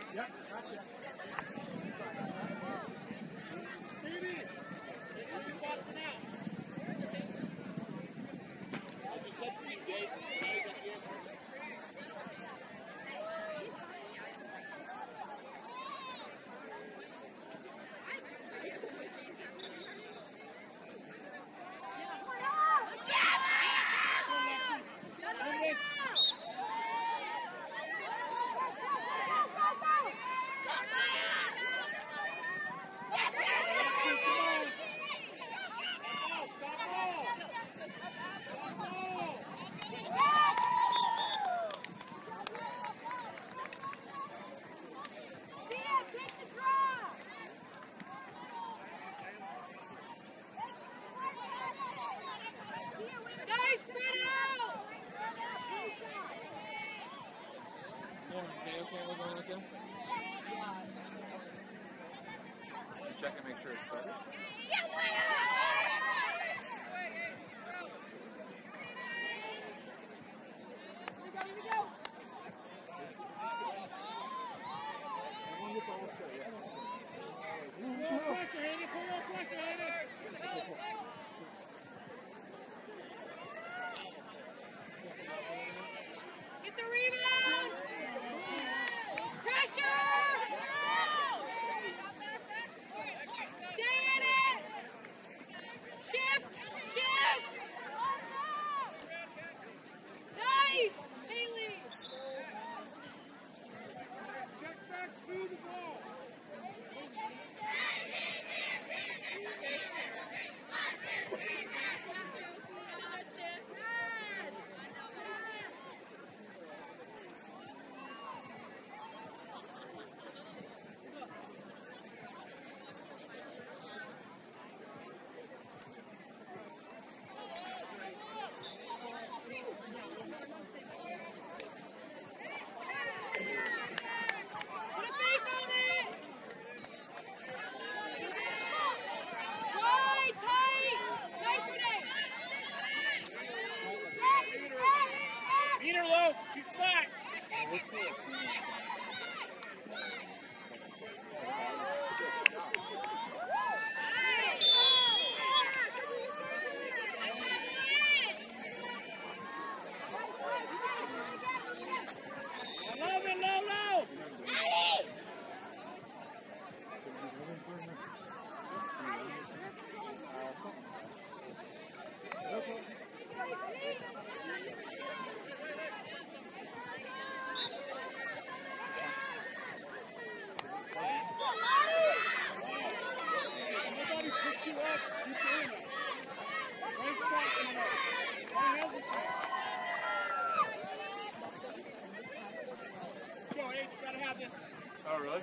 Check and make sure it's started. Get the rebound! Pressure! Stay in it! Shift! Shift! Nice! Haley! Check back to the ball. Put a fake on it! Wide, tight! Nice today! Beat her low. Keep flat. Low, low, low. Nobody picks you up. Keep doing it. Right shot coming up. Don't hesitate. Go, H. Gotta have this. Oh, really?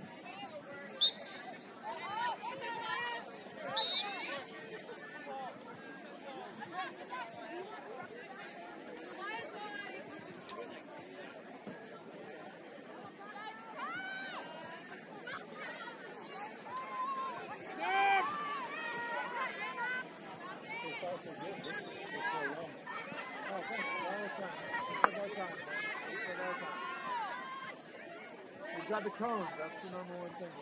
You got the cones, that's the number one thing.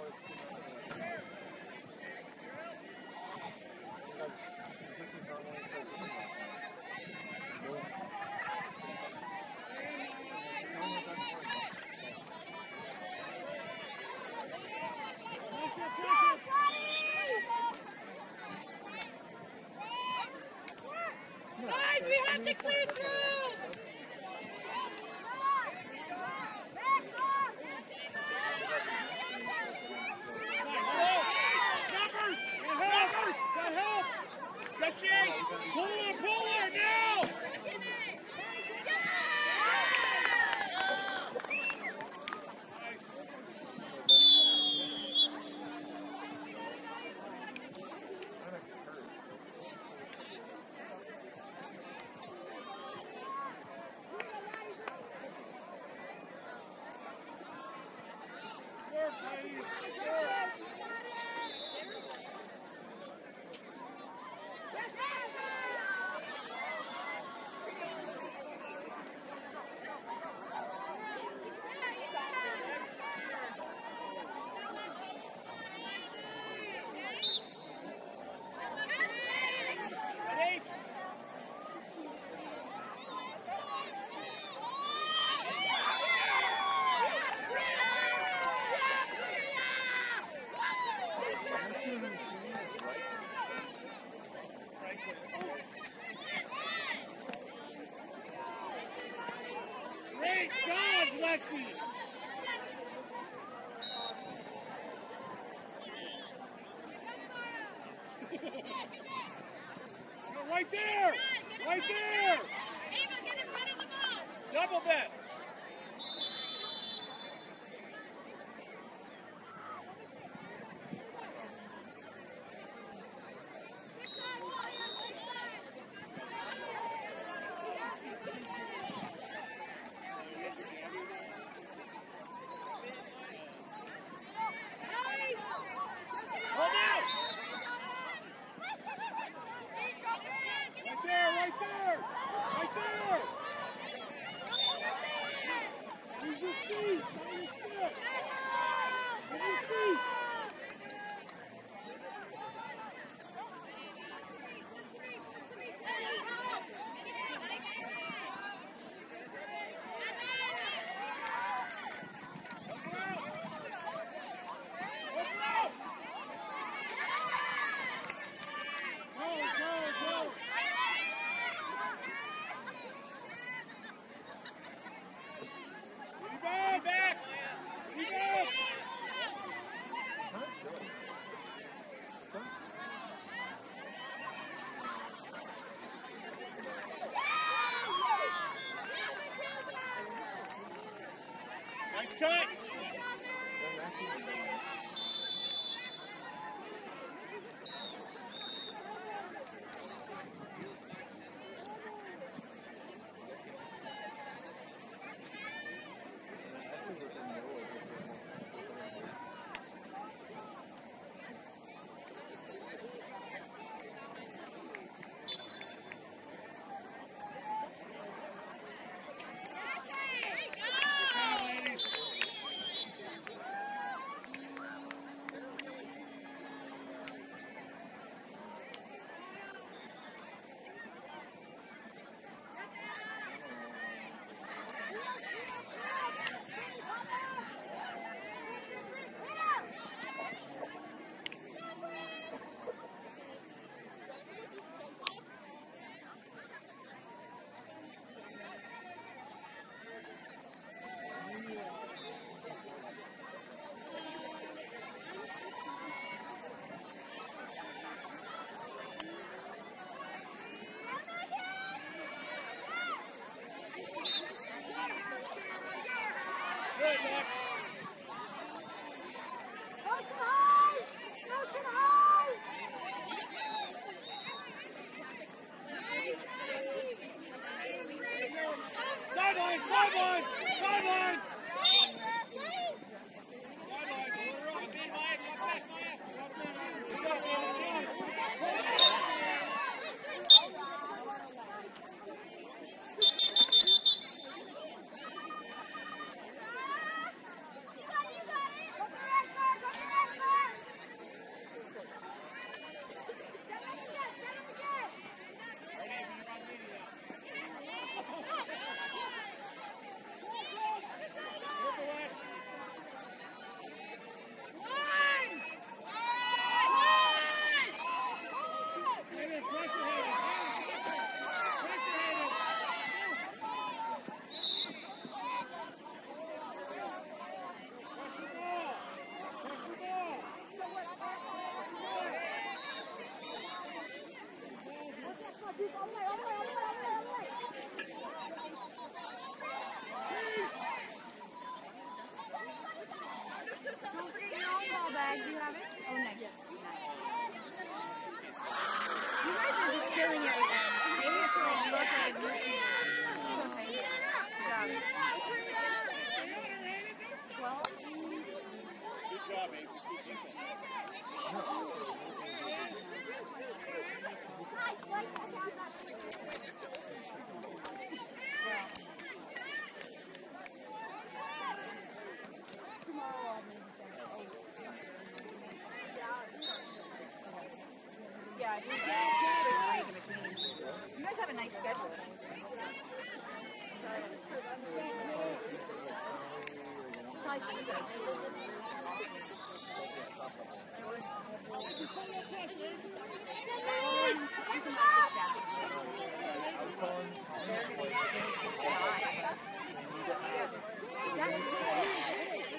Guys, we have to clear through! Pull her now! Work, ladies! Work! Right there! Right there! Ava, get in front of the ball. Double that! Hold out! Right there, right there! Right there! Use your feet! Not your stick! Use your feet! Nice cut! Sideline! Sideline! Sideline! Don't forget your own ball bag. Do you have it? Oh, nice. Nice. You guys are just killing it with that. Maybe it's like look like a group. It's okay. Good job. 12? Good job, Abe. Yeah, I think you guys have a nice schedule.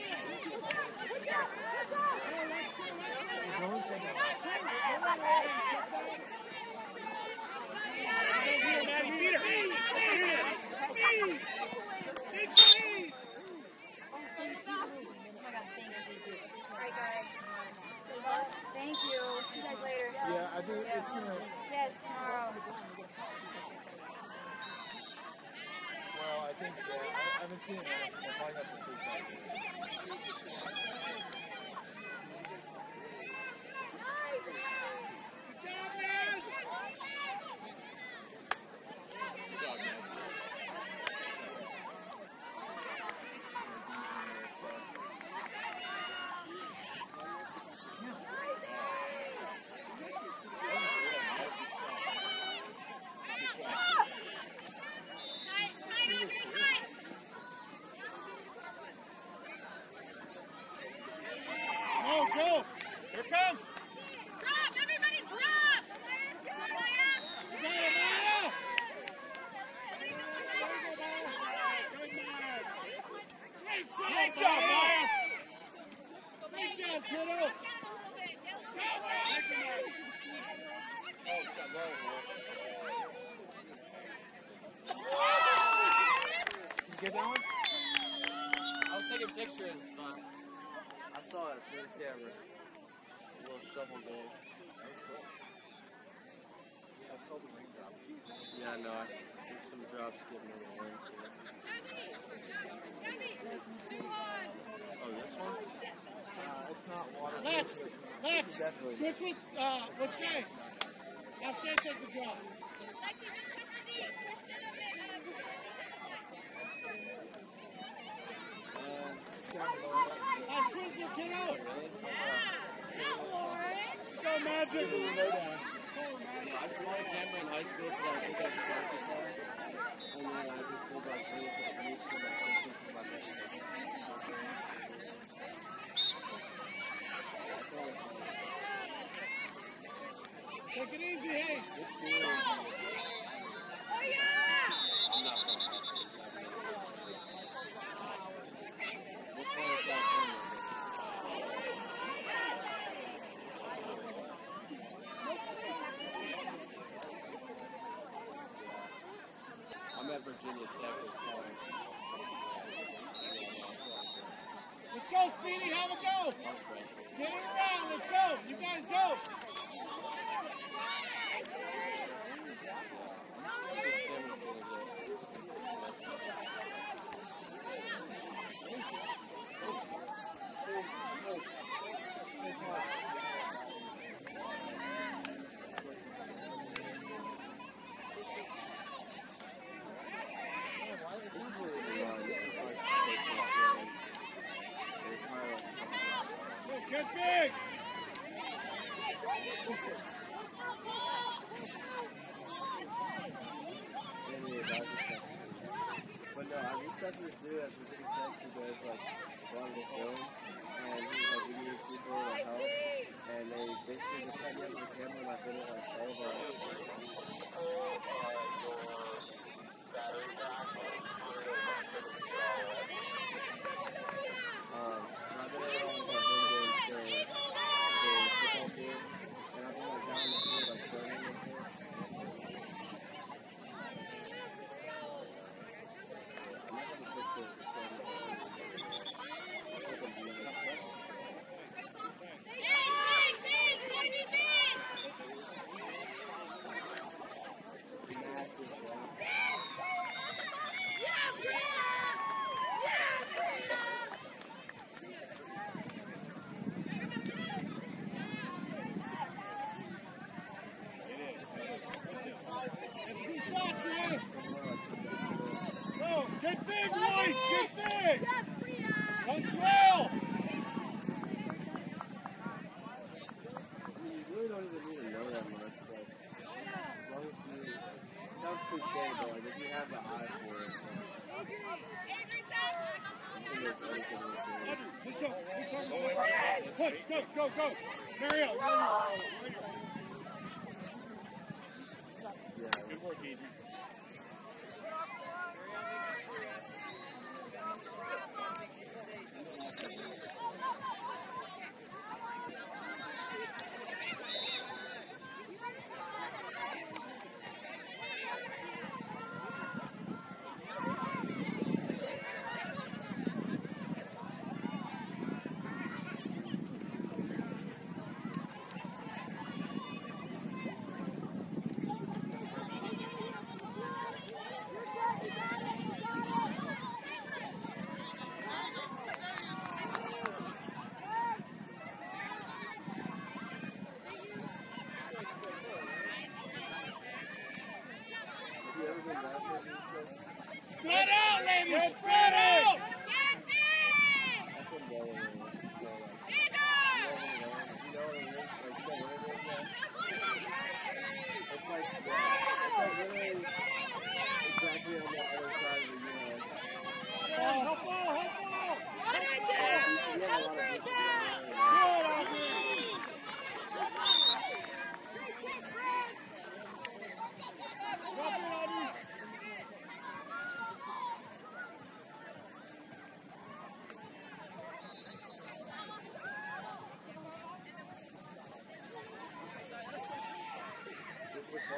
The only thing gonna. Yes, tomorrow. Well, I think I haven't seen it. I'll probably have to see that. Go, go. Here it comes. Drop! Everybody drop! You got it, Maya. Great job, Maya. Great job, kiddo. You get that one? I was taking pictures, but I saw it through the camera. A little shovel goal. Yeah, no, there's some drops getting in the wind. Oh, this one? It's not water. Lex, Definitely. switch with Shay. Now Shay take the drop. Now switch your kiddo. Go Magic. I just wanted camera in high school because I think I was basketball. And then I just feel like really confused and I was thinking about that. Take it easy, hey. This year, I'm not from What's going on California? I'm at Virginia Tech with college. Let's go, Speedy. Have a go. Get it around. Let's go. You guys go. Get big. But no, I reached out to this dude at Virginia Tech who does like a lot of the film, and he's like giving these people like help, and they basically just had me up the camera and I did it like all of our. I've been at all of our home games for the football team, and I've been like down in the field like filming and stuff. Go. Get big, White. Get big. Control. You really don't even need to know that much, but as long as you, it sounds cliche, but like if you have the eye for it, you can make anything look good. Push, go. Mariel, Yeah. good work, Easy.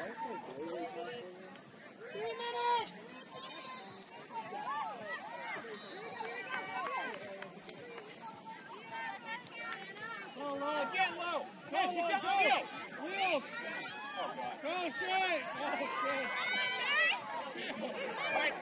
minutes! Oh, Lord, get low! Yes, you got Wheels! Wheels! Go, Shay! Oh, Shay! Right.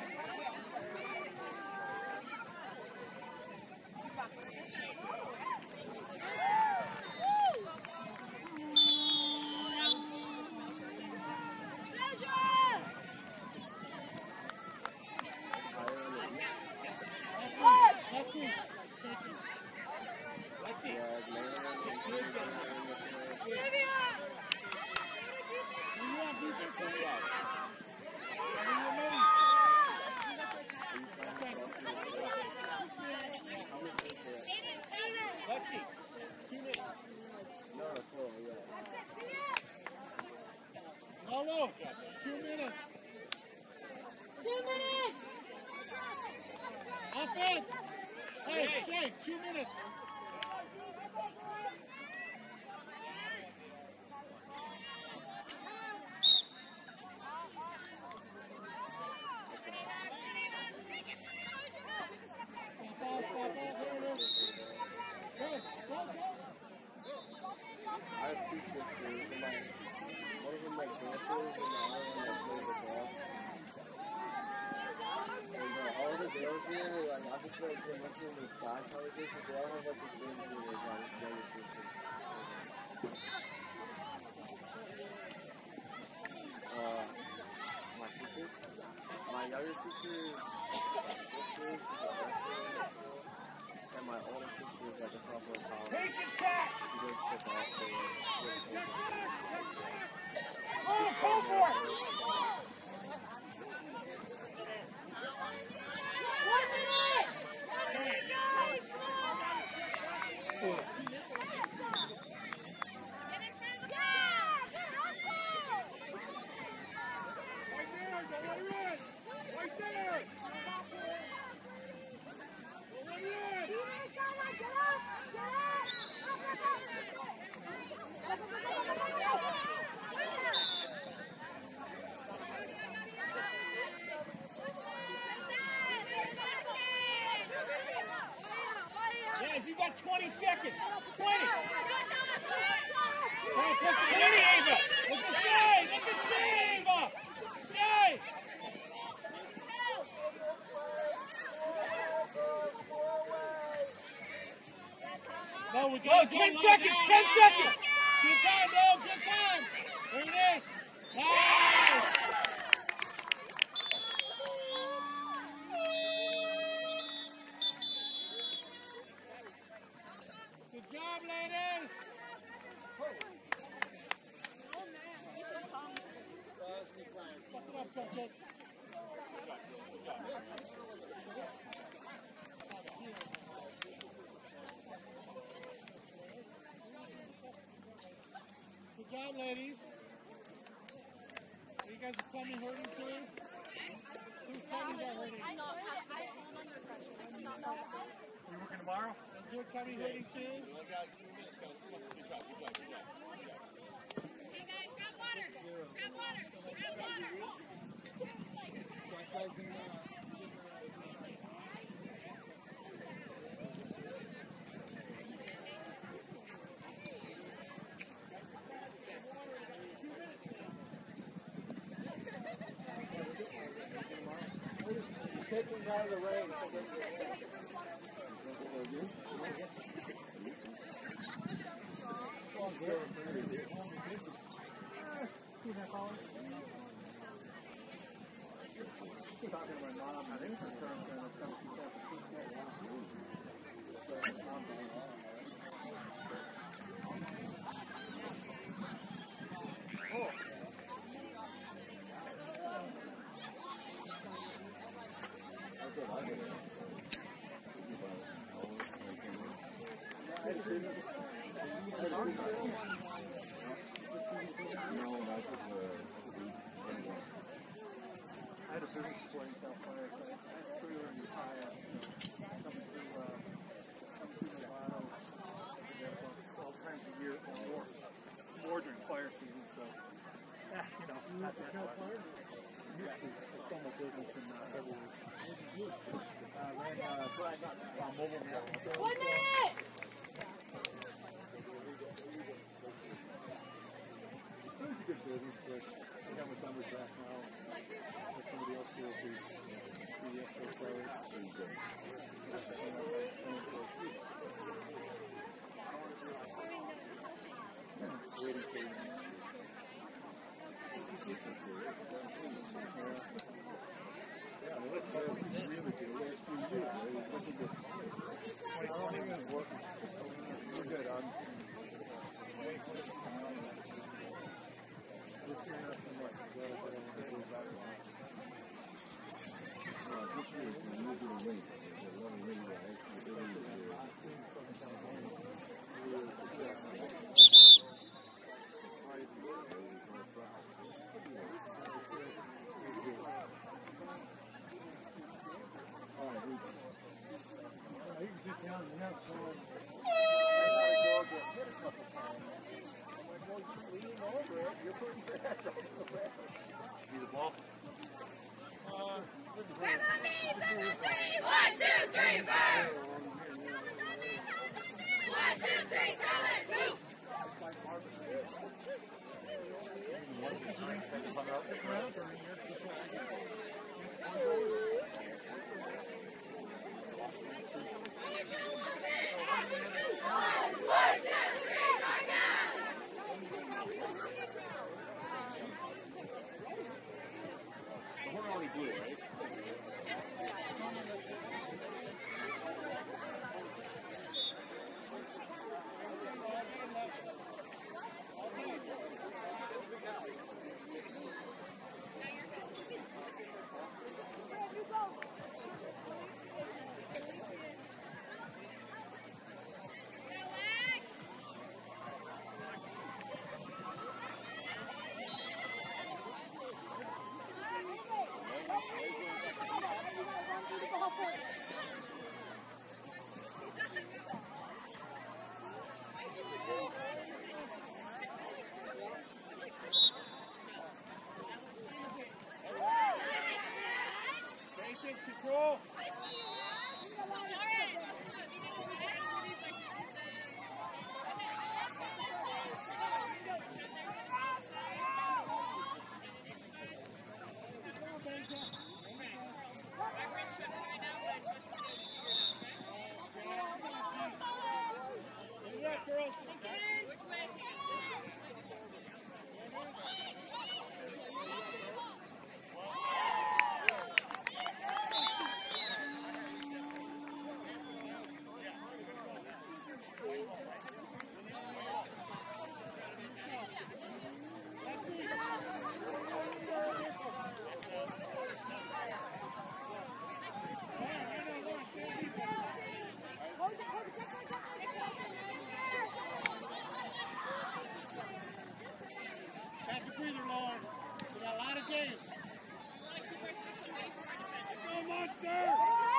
Hello, 2 minutes. 2 minutes! Offense. Hey, Shay, 2 minutes. I have two sisters, and one of them like dances, and the other one like plays the ball. And all the girls here, like I just like they went to the class conversation, they all have like the same thing as my younger sister. My sisters? My younger sister is and my older sister is like a sophomore in college. Patience, Pat! She goes to Boston. Oh, go for it! 1 minute! Right there! Yes, you got 20 seconds. 20. Hey, push the lady, Ava. Look at Shay. Look at Shay, Ava. Shay. No, we go. 10 seconds. 10 seconds. Good time, no. Good time. There it is. Nice. Good job, ladies. Fuck it up, Coach. Good job, ladies. Are you guys' tummy hurting too? Whose tummies are hurting? You working tomorrow? Is your tummy hurting too? Hey guys, grab water! Grab water! Grab water! Take them out of the rain. I had a business support in California, so I had 3 years. formal business in February. Ran mobile mail. 1 minute! It was a good business, but I got my summer class now. Let somebody else do the extra players. Waiting for you. Yeah, I mean, let's play with these really good. Last 3 years, this is good. 2020 is working. We're good. I'm waiting for this to come out. This year, not so much. This year is the usual rate. There's a lot of rain there. You can sit down and have fun. Need the ball? Bang on me! 1, 2, 3, burn! 1, 2, 3, silence! Move! We're already blue, right? Control. Catch a breather, Lauren. We got a lot of games. Go, Monster!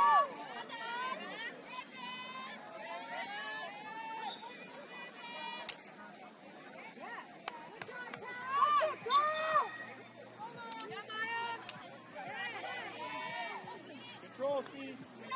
Control, Steve.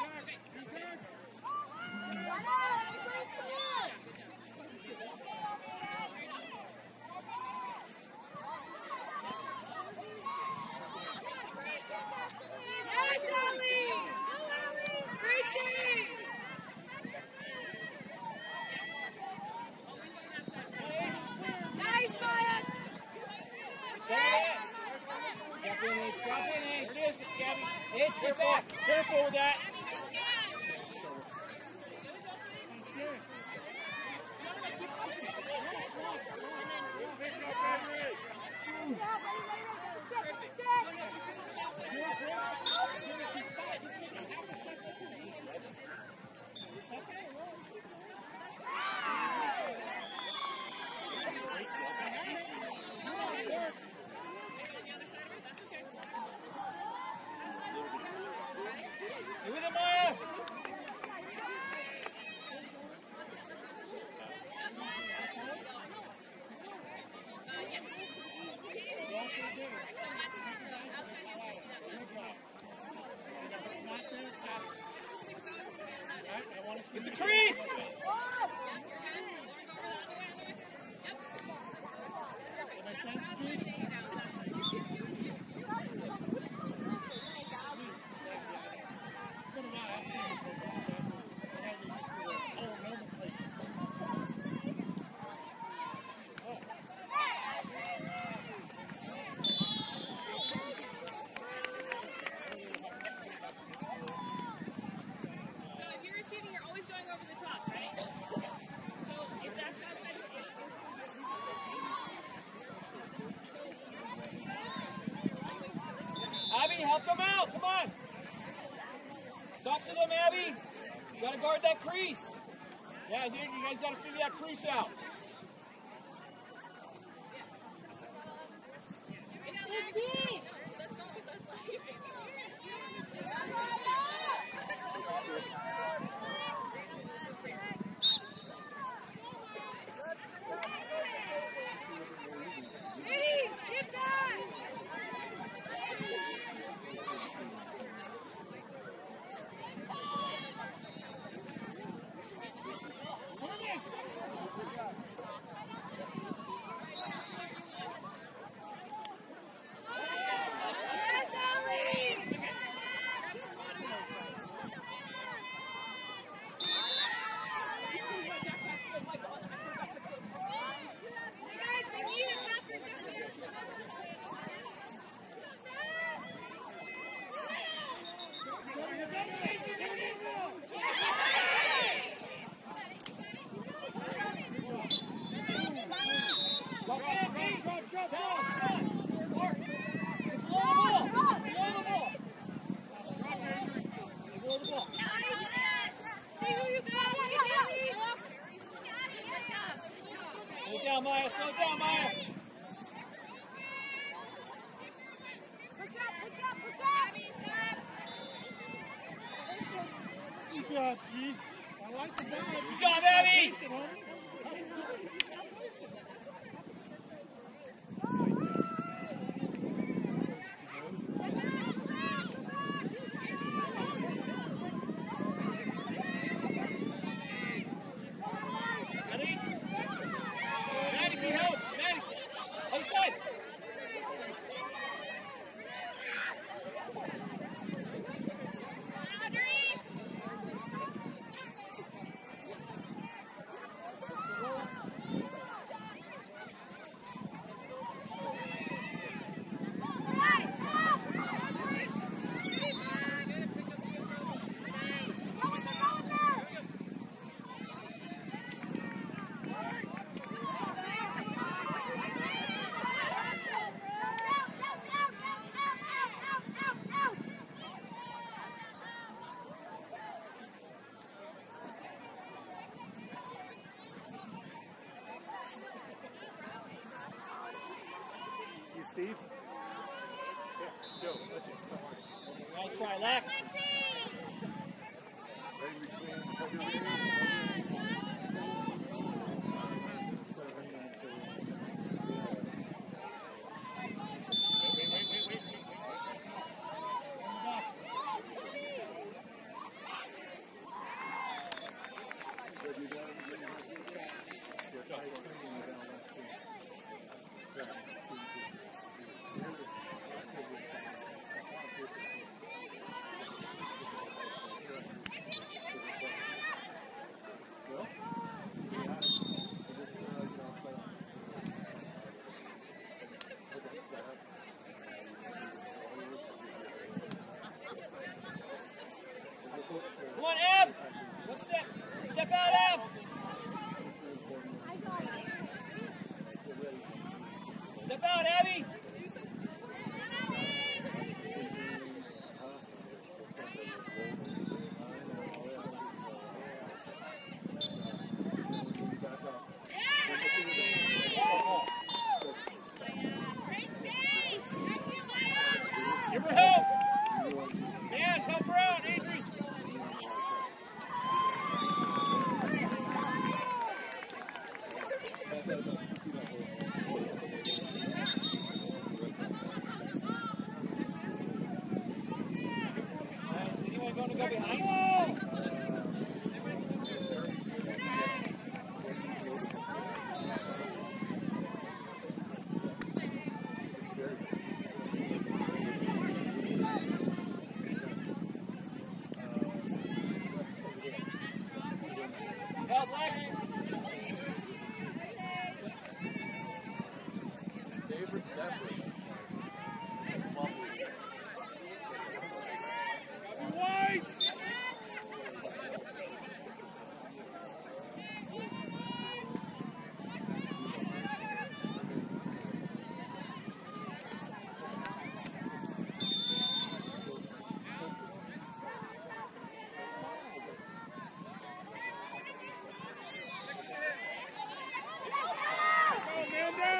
Careful with that. You with him, help them out. Come on. Talk to them, Abby. You got to guard that crease. Yeah, dude, you guys got to figure that crease out. Slow down, Maya. Slow down, Maya. Good job, G. I like the ball. Good job, Abby. Steve? Yeah, Joe. Nice try, Lex. Come on, Ab! One step. Step out, Ab! Step out, Abby! Give her help! Yes, help her out, Adrian!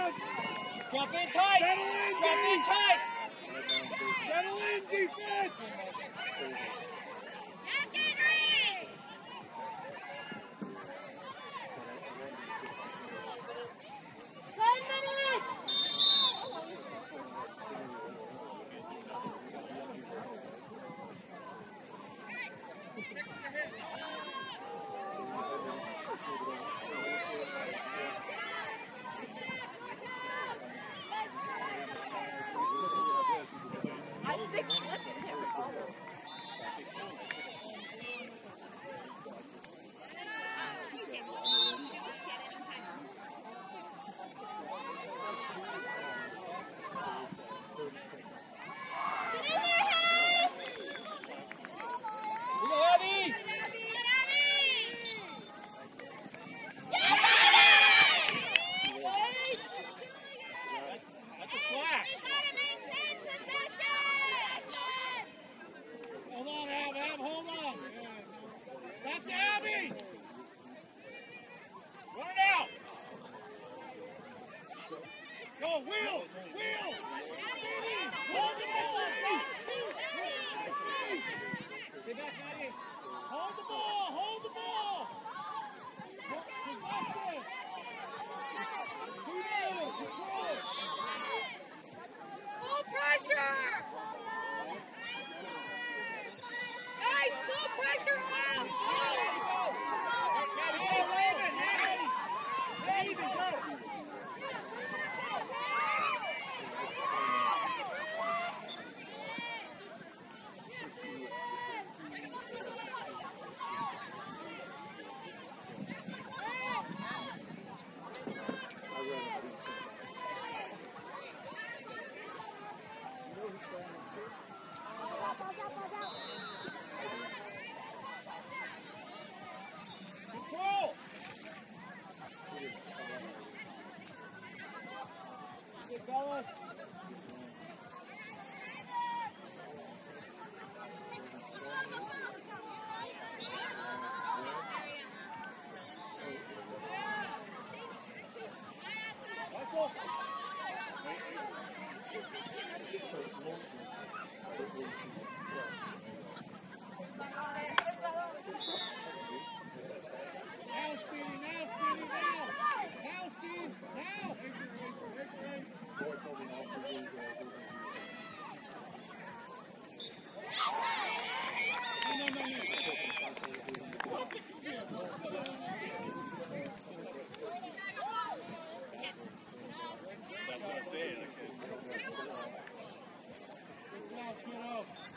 Drop in tight. Settle in, Drop in D. tight. Settle in, defense. Yes, Henry! 10 minutes! I think look at him. You go, Abby. That's a flash. Hold on, Ab, hold on. That's Abby. Run it out. Go, wheel. Hold the ball, Abby. Stay back, Abby. Hold the ball. Possession. Control. Full pressure! Guys, full pressure now! Control. Good, fellas. Now, Speedy, now, Steve, now. That's what I'm saying. Good job, kiddo.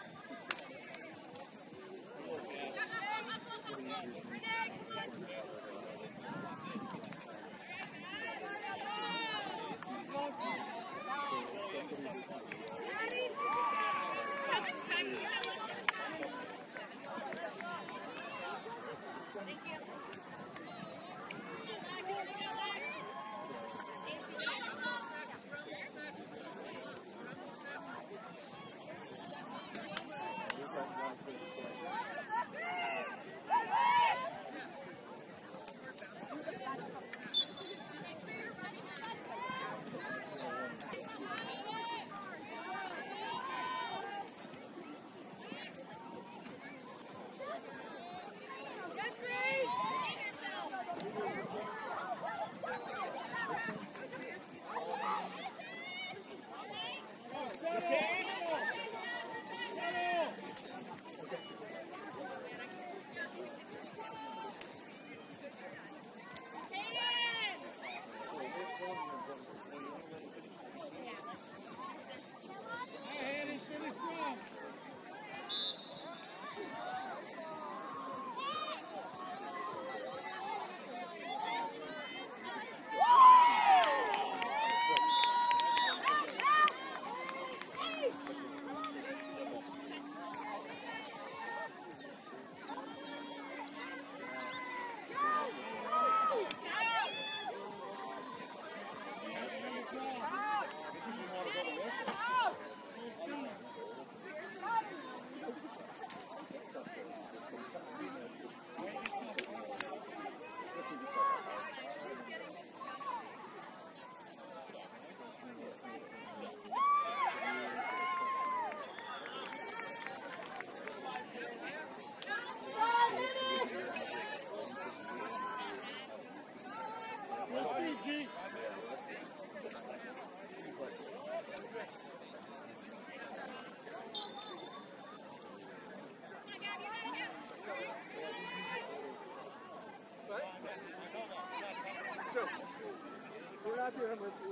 got here unless you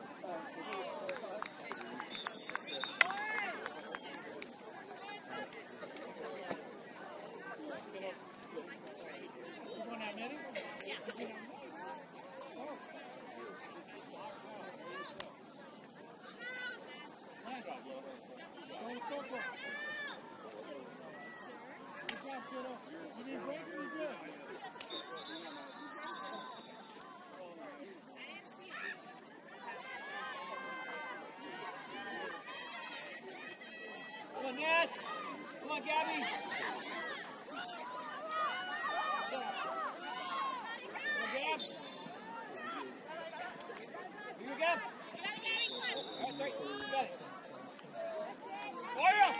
Going out, Nettie? Yeah. Go in circle. Good job, kiddo. You need break or you good? Come on, Ness. Come on, Gabby. Come on, Gab. Here you go. All right, you got it. Fire!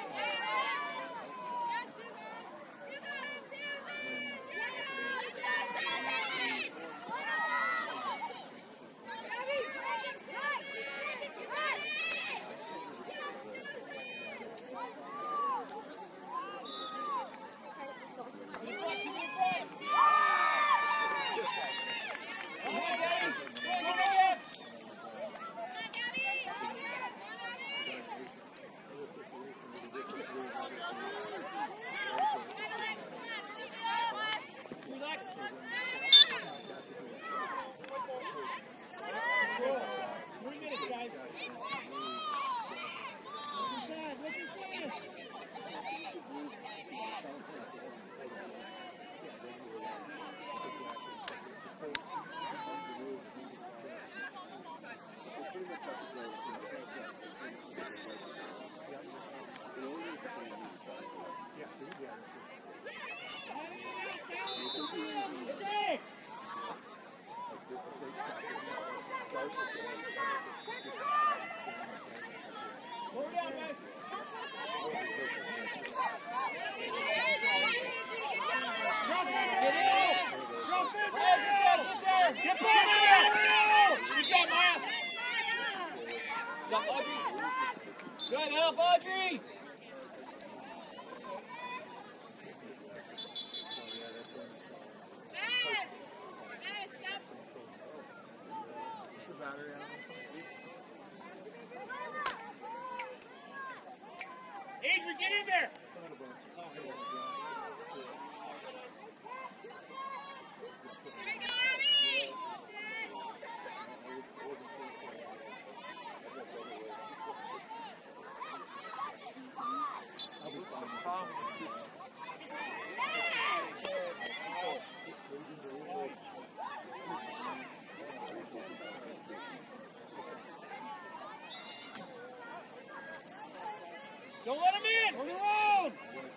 Good help, Audrey! Adrian, get in there! Here we go, Abby! Don't let him in! On your own!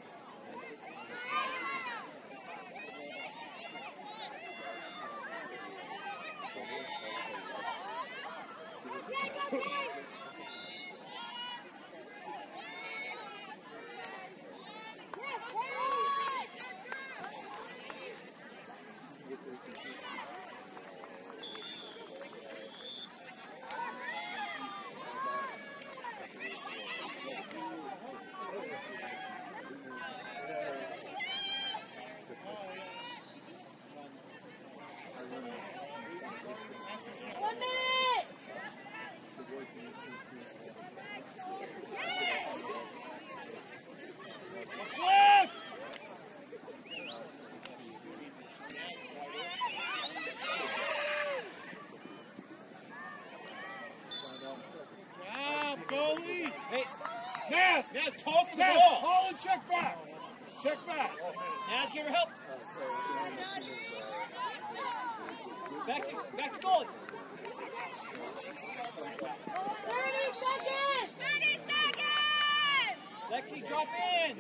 Naz, call for the ball. Call and check back. Check back. Naz, give her help. Back to goalie. 30 seconds! 30 seconds! Lexi, drop in.